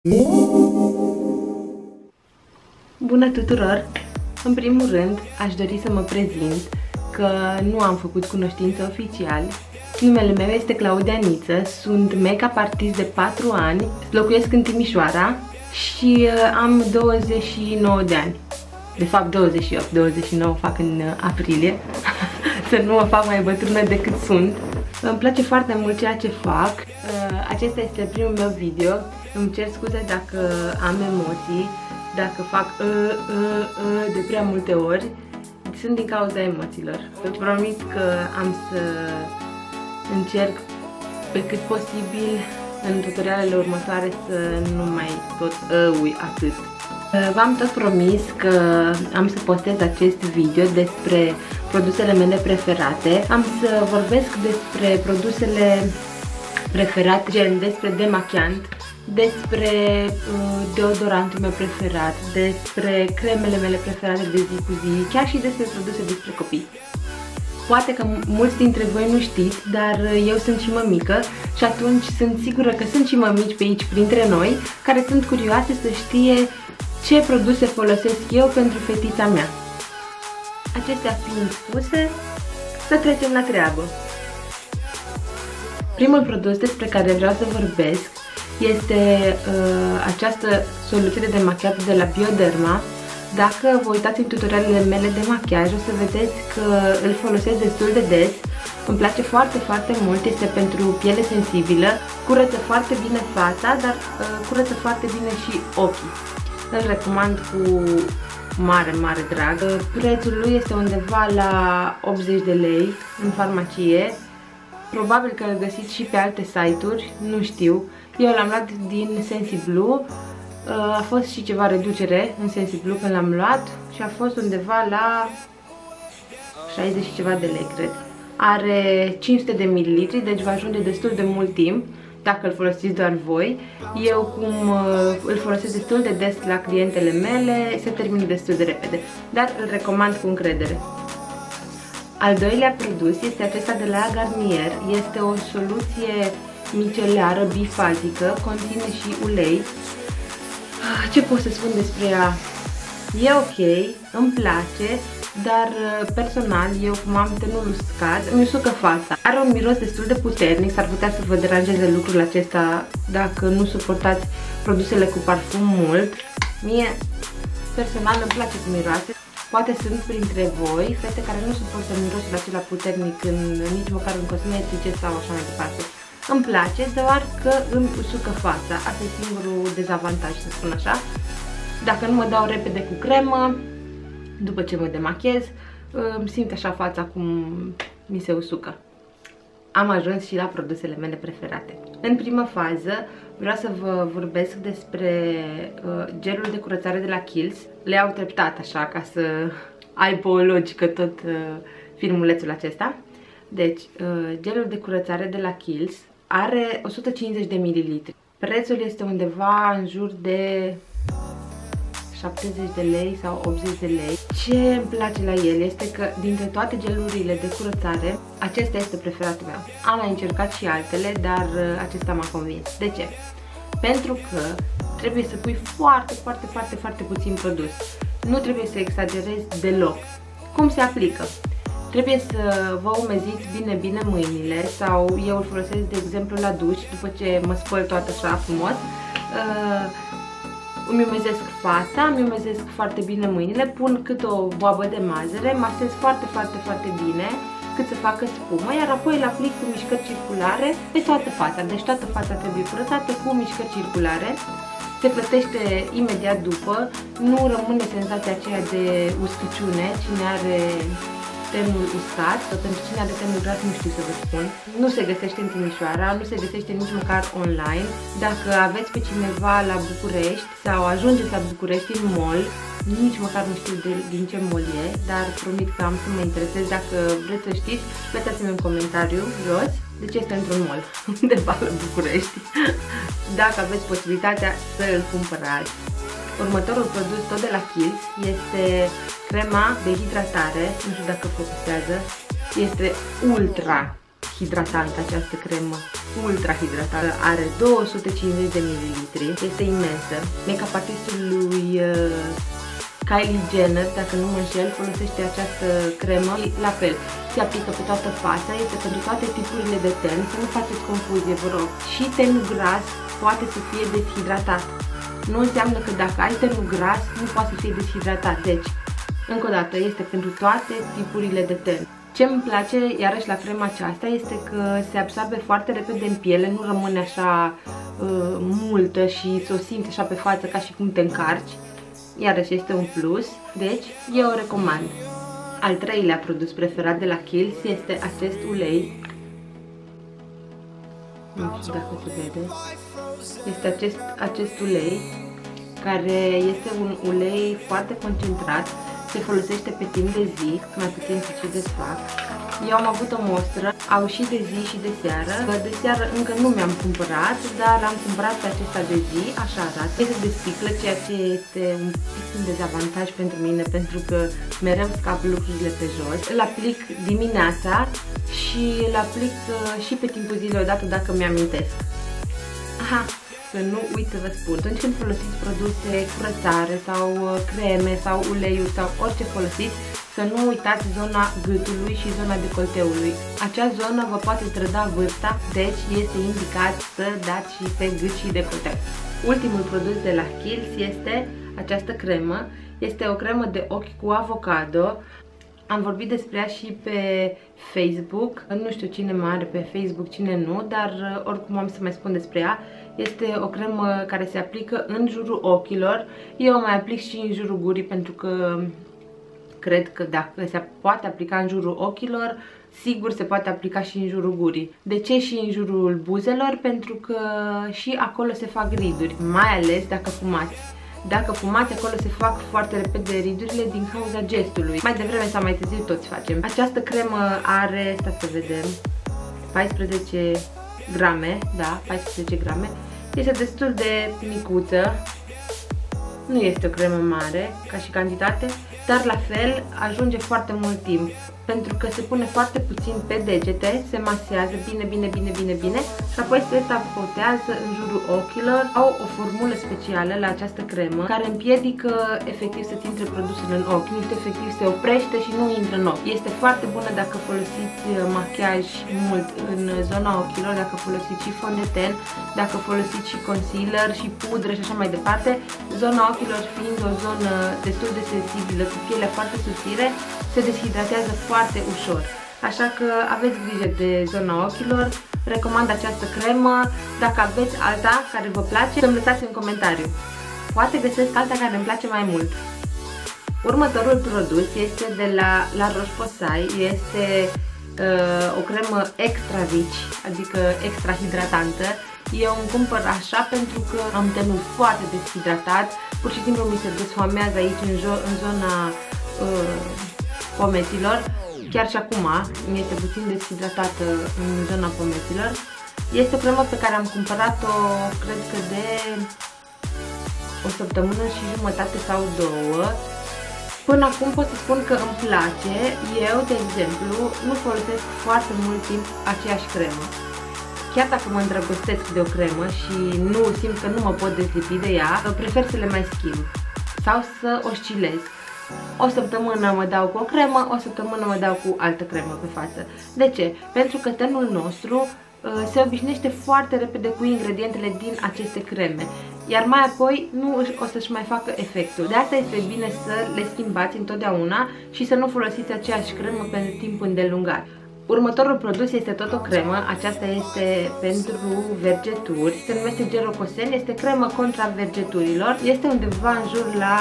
Bună tuturor! În primul rând, aș dori să mă prezint că nu am făcut cunoștință oficial. Numele meu este Claudia Niță, sunt make-up artist de 4 ani, locuiesc în Timișoara și am 29 de ani. De fapt 28, 29 fac în aprilie, să nu mă fac mai bătrână decât sunt. Îmi place foarte mult ceea ce fac. Acesta este primul meu video. Îmi cer scuze dacă am emoții, dacă fac de prea multe ori. Sunt din cauza emoțiilor. Vă promit că am să încerc pe cât posibil în tutorialele următoare să nu mai tot ui atât. V-am tot promis că am să postez acest video despre produsele mele preferate. Am să vorbesc despre produsele preferate, gen despre demachiant, despre deodorantul meu preferat, despre cremele mele preferate de zi cu zi, chiar și despre produse despre copii. Poate că mulți dintre voi nu știți, dar eu sunt și mămică și atunci sunt sigură că sunt și mămici pe aici printre noi care sunt curioase să știe ce produse folosesc eu pentru fetița mea. Acestea fiind spuse, să trecem la treabă. Primul produs despre care vreau să vorbesc este această soluție de demachiat de la Bioderma. Dacă vă uitați în tutorialele mele de machiaj, o să vedeți că îl folosesc destul de des. Îmi place foarte, foarte mult, este pentru piele sensibilă, curăță foarte bine fața, dar curăță foarte bine și ochii. Îl recomand cu mare, mare drag. Prețul lui este undeva la 80 de lei în farmacie. Probabil că îl găsiți și pe alte site-uri, nu știu. Eu l-am luat din Sensiblu. A fost și ceva reducere în Sensiblu când l-am luat și a fost undeva la 60 și ceva de lei, cred. Are 500 de ml, deci va ajunge destul de mult timp dacă îl folosiți doar voi. Eu, cum îl folosesc destul de des la clientele mele, se termină destul de repede, dar îl recomand cu încredere. Al doilea produs este acesta de la Garnier. Este o soluție micelară bifazică, conține și ulei. Ce pot să spun despre ea? E ok, îmi place, dar personal, eu cum am tenul uscat, îmi usucă fața. Are un miros destul de puternic, s-ar putea să vă deranjeze lucrul acesta dacă nu suportați produsele cu parfum mult. Mie, personal, îmi place cum miroase. Poate sunt printre voi fete care nu suportă mirosul acela puternic nici măcar în cosmetice sau așa mai departe. Îmi place, doar că îmi usucă fața. Asta e singurul dezavantaj, să spun așa. Dacă nu mă dau repede cu cremă, după ce mă demachez, îmi simt așa fața cum mi se usucă. Am ajuns și la produsele mele preferate. În prima fază vreau să vă vorbesc despre gelul de curățare de la Kiehl's. Le iau treptat așa ca să aibă o logică tot filmulețul acesta. Deci, gelul de curățare de la Kiehl's are 150 de ml. Prețul este undeva în jur de 70 de lei sau 80 de lei. Ce îmi place la el este că dintre toate gelurile de curățare, acesta este preferatul meu. Am mai încercat și altele, dar acesta m-a convins. De ce? Pentru că trebuie să pui foarte, foarte, foarte, foarte puțin produs. Nu trebuie să exagerezi deloc. Cum se aplică? Trebuie să vă umeziți bine, bine mâinile sau eu îl folosesc, de exemplu, la duș, după ce mă spăl toată așa frumos. Îmi umezesc fața, îmi umezesc foarte bine mâinile, pun cât o boabă de mazăre, masez foarte, foarte, foarte bine, cât să facă spumă, iar apoi îl aplic cu mișcări circulare pe toată fața. Deci toată fața trebuie curățată cu mișcări circulare. Se plătește imediat după, nu rămâne senzația aceea de uscăciune. Cine are tenul uscat, sau pentru cine are tenul gras, nu știu să vă spun. Nu se găsește în Timișoara, nu se găsește nici măcar online. Dacă aveți pe cineva la București sau ajungeți la București în mall, nici măcar nu știu din ce mall e, dar promit că am să mă interesez. Dacă vreți să știți, lăsați-mi un comentariu jos de ce este într-un mall undeva la București. Dacă aveți posibilitatea să îl cumpărați. Următorul produs tot de la Kiehl's este crema de hidratare, nu știu dacă focusează, este ultra hidratantă această cremă, ultra hidratantă, are 250 de ml, este imensă. Make-up artistul lui Kylie Jenner, dacă nu mă înșel, folosește această cremă, la fel, se aplică pe toată fața, este pentru toate tipurile de ten, să nu faceți confuzie, vă rog. Și tenul gras poate să fie deshidratat. Nu înseamnă că dacă ai tenul gras, nu poate să fie deshidratat, deci, încă o dată, este pentru toate tipurile de ten. Ce îmi place, iarăși, la crema aceasta este că se absorbe foarte repede în piele, nu rămâne așa multă și să o simți așa pe față ca și cum te încarci. Iarăși este un plus, deci eu o recomand. Al treilea produs preferat de la Kiehl's este acest ulei. Nu știu dacă se vede. Este acest ulei, care este un ulei foarte concentrat. Se folosește pe timp de zi, mai puțin să și desfac. Eu am avut o mostră, au și de zi și de seară. De seară încă nu mi-am cumpărat, dar am cumpărat pe acesta de zi, așa arată. Este de sticlă, ceea ce este un pic un dezavantaj pentru mine, pentru că mereu scap lucrurile pe jos. Îl aplic dimineața și îl aplic și pe timpul zilei odată dacă mi-amintesc. Aha! Să nu uit să vă spun, atunci când folosiți produse curățare sau creme sau uleiuri sau orice folosiți, să nu uitați zona gâtului și zona decolteului. Acea zonă vă poate trăda vârsta, deci este indicat să dați și pe gât și decolteu. Ultimul produs de la Kiehl's este această cremă. Este o cremă de ochi cu avocado. Am vorbit despre ea și pe Facebook. Nu știu cine mă are pe Facebook, cine nu, dar oricum am să mai spun despre ea. Este o cremă care se aplică în jurul ochilor. Eu o mai aplic și în jurul gurii pentru că cred că dacă se poate aplica în jurul ochilor, sigur se poate aplica și în jurul gurii. De ce și în jurul buzelor? Pentru că și acolo se fac riduri, mai ales dacă fumați. Dacă fumați, acolo se fac foarte repede ridurile din cauza gestului. Mai devreme sau mai târziu toți facem. Această cremă are, stați să vedem, 14 grame, da, 14 grame. Este destul de micuță. Nu este o cremă mare ca și cantitate, dar la fel ajunge foarte mult timp. Pentru că se pune foarte puțin pe degete, se masează bine și apoi se tapotează în jurul ochilor. Au o formulă specială la această cremă care împiedică efectiv să-ți intre produsul în ochi. Nu știu, efectiv se oprește și nu intră în ochi. Este foarte bună dacă folosiți machiaj mult în zona ochilor, dacă folosiți și fond de ten, dacă folosiți și concealer și pudră și așa mai departe. Zona ochilor fiind o zonă destul de sensibilă, cu pielea foarte subțire, se deshidratează foarte ușor. Așa că aveți grijă de zona ochilor, recomand această cremă. Dacă aveți alta care vă place, să-mi lăsați în comentariu. Poate găsesc alta care îmi place mai mult. Următorul produs este de la Roche-Posay, este o cremă extra rich, adică extra hidratantă. Eu îmi cumpăr așa pentru că am tenul foarte deshidratat, pur și simplu mi se desfoamează aici în zona pomeților. Chiar și acum este puțin deshidratată în zona pomeților. Este o cremă pe care am cumpărat-o, cred că de o săptămână și jumătate sau două. Până acum pot să spun că îmi place. Eu, de exemplu, nu folosesc foarte mult timp aceeași cremă. Chiar dacă mă îndrăgostesc de o cremă și nu simt că nu mă pot dezlipi de ea, prefer să le mai schimb sau să oscilez. O săptămână mă dau cu o cremă, o săptămână mă dau cu altă cremă pe față. De ce? Pentru că tenul nostru se obișnuiește foarte repede cu ingredientele din aceste creme, iar mai apoi nu o să-și mai facă efectul. De asta este bine să le schimbați întotdeauna și să nu folosiți aceeași cremă pentru timp îndelungat. Următorul produs este tot o cremă, aceasta este pentru vergeturi, se numește Gerocosen, este cremă contra vergeturilor, este undeva în jur la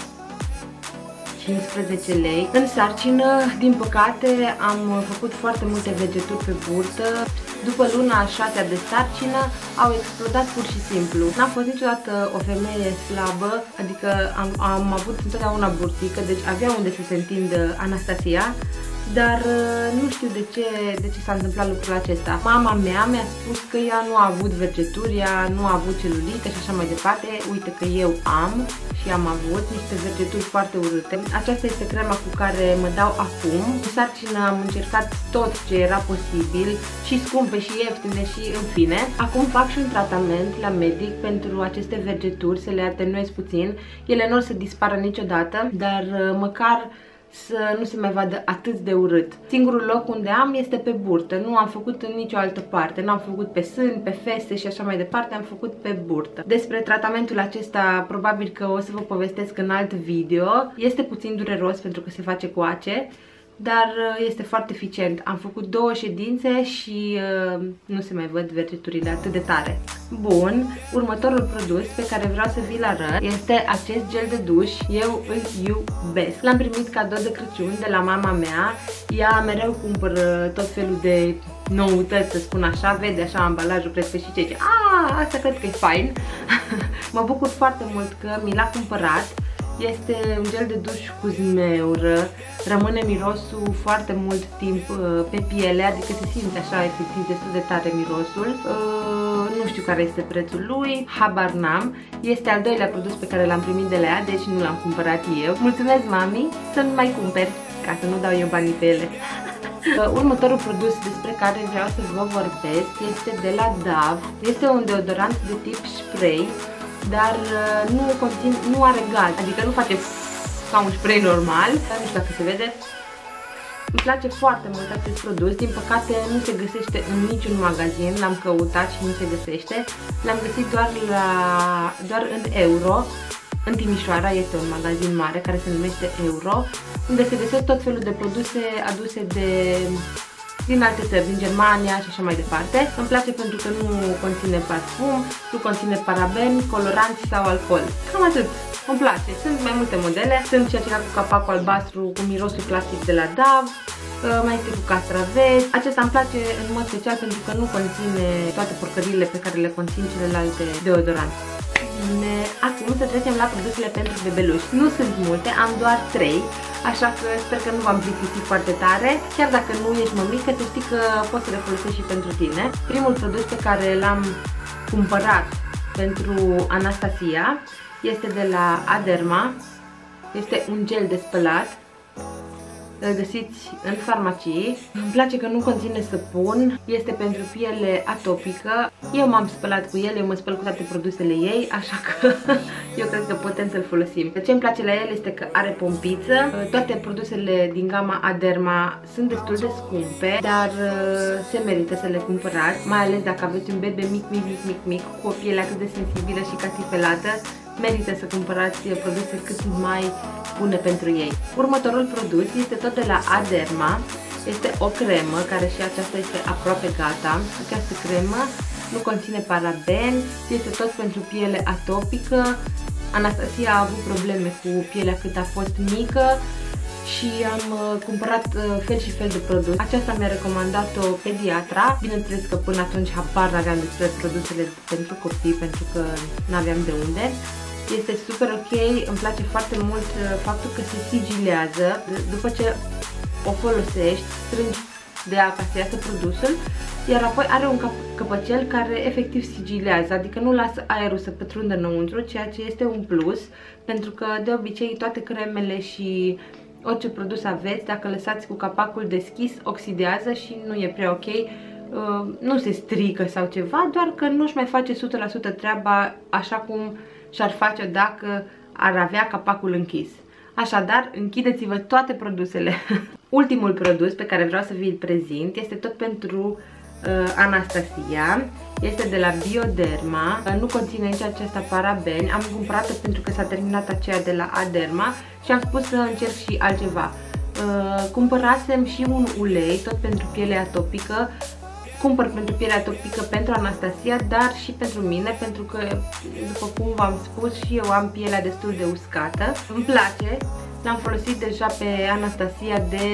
15 lei. În sarcină, din păcate, am făcut foarte multe vergeturi pe burtă. După luna a 6-a de sarcină, au explodat pur și simplu. N-am fost niciodată o femeie slabă, adică am avut întotdeauna burtică, deci avea unde să se întindă Anastasia. dar nu știu de ce s-a întâmplat lucrul acesta. Mama mea mi-a spus că ea nu a avut vergeturi, ea nu a avut celulită și așa mai departe. Uite că eu am și am avut niște vergeturi foarte urâte. Aceasta este crema cu care mă dau acum. În sarcină am încercat tot ce era posibil, și scumpe și ieftine și în fine. Acum fac și un tratament la medic pentru aceste vergeturi, să le atenuez puțin. Ele nu o să dispară niciodată, dar măcar să nu se mai vadă atât de urât. Singurul loc unde am este pe burtă, nu am făcut în nicio altă parte, n-am făcut pe sân, pe fese și așa mai departe, am făcut pe burtă. Despre tratamentul acesta probabil că o să vă povestesc în alt video. Este puțin dureros pentru că se face cu ace, dar este foarte eficient. Am făcut 2 ședințe și nu se mai văd vergeturile atât de tare. Bun, următorul produs pe care vreau să vi-l arăt este acest gel de duș. Eu îl iubesc. L-am primit cadou de Crăciun de la mama mea. Ea mereu cumpără tot felul de noutăți, să spun așa, vede așa ambalajul, cred că și ce zice, asta cred că e fain. Mă bucur foarte mult că mi l-a cumpărat. Este un gel de duș cu zmeură, rămâne mirosul foarte mult timp pe piele, adică se simte așa efectiv destul de tare mirosul. Nu știu care este prețul lui, habar n-am. Este al doilea produs pe care l-am primit de la ea, deci nu l-am cumpărat eu. Mulțumesc, mami, să-mi mai cumperi, ca să nu dau eu banii pe ele. Următorul produs despre care vreau să vă vorbesc este de la Dove. Este un deodorant de tip spray, dar nu are gaz, adică nu face ca un spray normal, dar nu știu dacă se vede. Îmi place foarte mult acest produs, din păcate nu se găsește în niciun magazin, l-am căutat și nu se găsește. L-am găsit doar în Euro, în Timișoara este un magazin mare care se numește Euro, unde se găsesc tot felul de produse aduse din alte țări, din Germania și așa mai departe. Îmi place pentru că nu conține parfum, nu conține parabeni, coloranți sau alcool. Cam atât. Îmi place. Sunt mai multe modele. Sunt și acela cu capacul albastru, cu mirosul clasic de la Dove. Mai este cu castraveți. Acesta îmi place în mod special pentru că nu conține toate porcările pe care le conțin celelalte deodorante. Bine, acum să trecem la produsele pentru bebeluși. Nu sunt multe, am doar 3. Așa că sper că nu v-am plictisit foarte tare. Chiar dacă nu ești mămică, să știi că poți să le folosești și pentru tine. Primul produs pe care l-am cumpărat pentru Anastasia este de la Aderma. Este un gel de spălat. Îl găsiți în farmacii. Îmi place că nu conține săpun. Este pentru piele atopică. Eu m-am spălat cu el, eu mă spăl cu toate produsele ei, așa că eu cred că putem să-l folosim. Ce îmi place la el este că are pompiță. Toate produsele din gama Aderma sunt destul de scumpe, dar se merită să le cumpărați, mai ales dacă aveți un bebe mic, cu o piele atât de sensibilă și catifelată. Merită să cumpărați produse cât mai bune pentru ei. Următorul produs este tot de la Aderma. Este o cremă, care și aceasta este aproape gata. Această cremă nu conține parabeni, este tot pentru piele atopică. Anastasia a avut probleme cu pielea cât a fost mică și am cumpărat fel și fel de produse. Aceasta mi-a recomandat-o pediatra. Bineînțeles că până atunci habar n-aveam despre produsele pentru copii, pentru că n-aveam de unde. Este super ok, îmi place foarte mult faptul că se sigilează. După ce o folosești, strângi de ea ca să iasă produsul, iar apoi are un căpăcel care efectiv sigilează, adică nu lasă aerul să pătrundă înăuntru, ceea ce este un plus, pentru că de obicei toate cremele și orice produs aveți, dacă lăsați cu capacul deschis, oxidează și nu e prea ok. Nu se strică sau ceva, doar că nu-și mai face 100% treaba așa cum și-ar face dacă ar avea capacul închis. Așadar, închideți-vă toate produsele. Ultimul produs pe care vreau să vi-l prezint este tot pentru Anastasia. Este de la Bioderma. Nu conține nici acesta parabeni. Am cumpărat-o pentru că s-a terminat aceea de la Aderma și am spus să încerc și altceva. Cumpărasem și un ulei, tot pentru piele atopică. Cumpăr pentru pielea atopică pentru Anastasia, dar și pentru mine, pentru că, după cum v-am spus, și eu am pielea destul de uscată. Îmi place, l-am folosit deja pe Anastasia de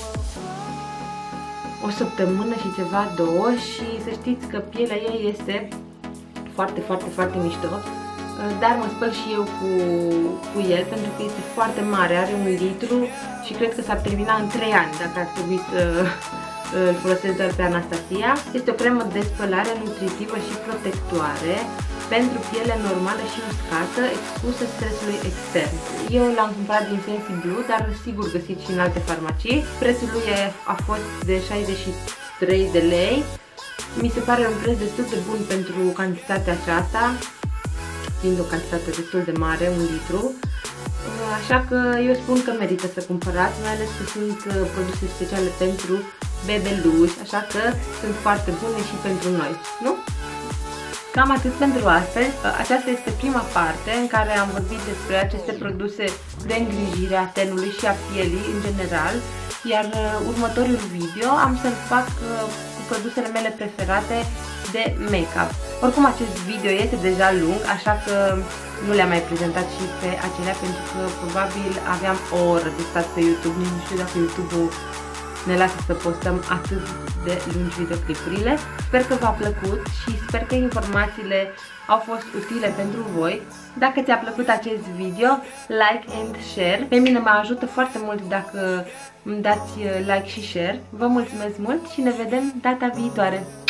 o săptămână și ceva, 2, și să știți că pielea ei este foarte mișto. dar mă spăl și eu cu el pentru că este foarte mare, are 1 litru și cred că s-ar termina în 3 ani dacă ar trebui să îl folosesc doar pe Anastasia. Este o cremă de spălare nutritivă și protectoare pentru piele normală și uscată, expusă stresului extern. Eu l-am cumpărat din Sensiblu, dar sigur găsiți și în alte farmacii. Prețul lui a fost de 63 de lei. Mi se pare un preț destul de bun pentru cantitatea aceasta, fiind o cantitate destul de mare, 1 litru. Așa că eu spun că merită să cumpărați, mai ales că sunt produse speciale pentru bebeluși, așa că sunt foarte bune și pentru noi, nu? Cam atât pentru astăzi. Aceasta este prima parte în care am vorbit despre aceste produse de îngrijire a tenului și a pielii în general, iar următorul video am să-l fac cu produsele mele preferate de make-up. Oricum acest video este deja lung, așa că nu le-am mai prezentat și pe acelea pentru că probabil aveam o oră de stat pe YouTube, nici nu știu dacă YouTube-ul ne lasă să postăm atât de lungi videoclipurile. Sper că v-a plăcut și sper că informațiile au fost utile pentru voi. Dacă ți-a plăcut acest video, like and share. Pe mine mă ajută foarte mult dacă îmi dați like și share. Vă mulțumesc mult și ne vedem data viitoare!